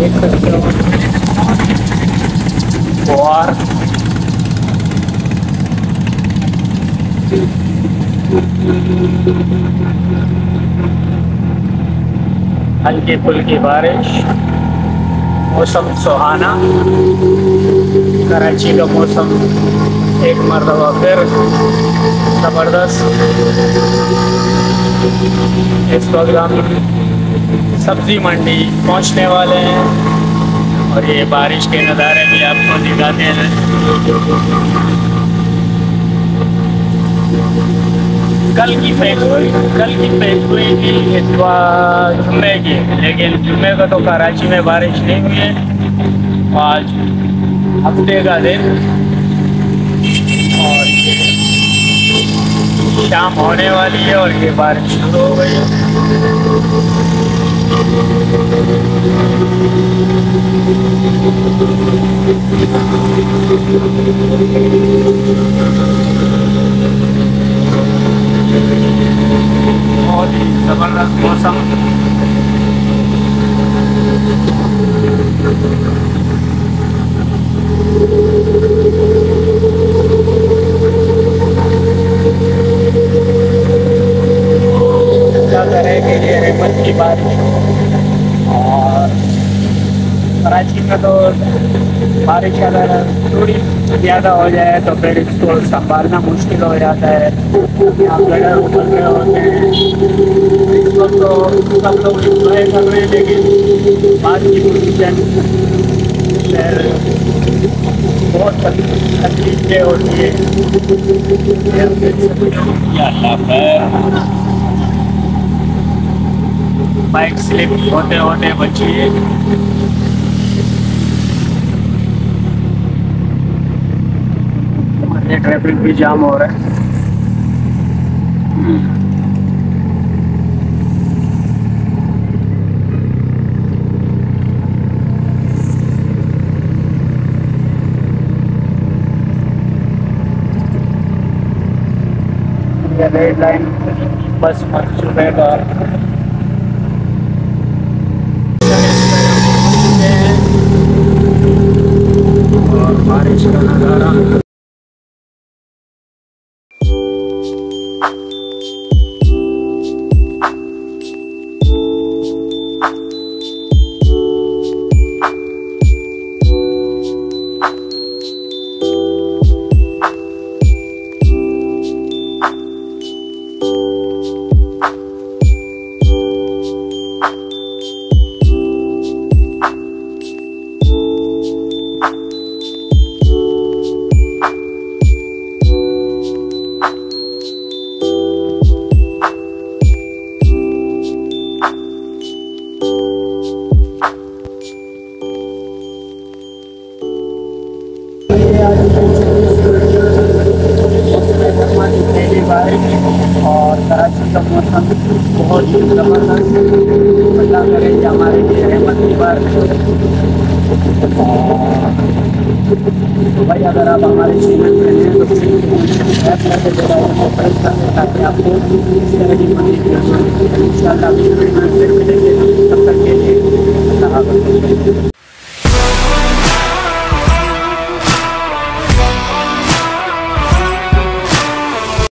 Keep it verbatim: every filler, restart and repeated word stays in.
देख सकते हो और हल्की फुल्की बारिश, मौसम सुहाना। कराची का मौसम एक मरतबा फिर ज़बरदस्त। इस वक्त हम सब्ज़ी मंडी पहुंचने वाले हैं और ये बारिश के नज़ारे भी आपको दिखाते हैं। कल की पेश हुई कल की पेश हुई थी इस बार जुम्मे की, लेकिन जुम्मे का तो कराची में बारिश नहीं हुई है। आज हफ्ते का दिन और ये शाम होने वाली है और ये बारिश शुरू हो गई है। बहुत ही ज़बरदस्त मौसम। क्या करें कि ये रहमत की बारिश। और कराची में तो बारिश अगर थोड़ी ज़्यादा हो जाए तो फिर इसको संभालना मुश्किल हो जाता है। यहाँ गटर उतर रहे होते हैं, इस वक्त तो सब लोग इंजॉय कर रहे हैं, लेकिन बाद की पोजीशन फिर बहुत तकलीफें होती है। बाइक स्लिप होते होते बची है। ये ट्रैफिक भी जाम हो रहा है। ये रेड लाइन बस मंसूबे का और बारिश का नज़ारा। और कराची का मौसम बहुत ही ज़बरदस्त। अल्लाह करे कि हमारे लिए रहमत की बारिश हो। तो भाई अगर आप हमारे चैनल पर हैं तो ऐप करके बताइए ताकि आपको इस तरह की मदद इंशाअल्लाह फिर मिलेंगे। तब तक के लिए अल्लाह हाफ़िज़।